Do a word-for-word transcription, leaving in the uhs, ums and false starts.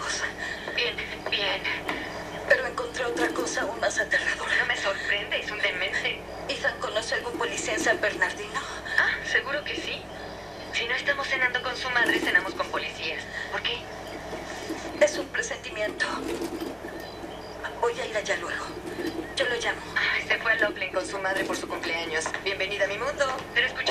amigos. Bien, bien. Pero encontré otra cosa aún más aterradora. No me sorprende, es un demente. ¿Ethan conoce algún policía en San Bernardino? Ah, seguro que sí. Si no estamos cenando con su madre, cenamos con policías. ¿Por qué? Es un presentimiento. Voy a ir allá luego. Yo lo llamo. Ah, se fue a Loveland con su madre por su cumpleaños. Bienvenida a mi mundo. Pero escucha.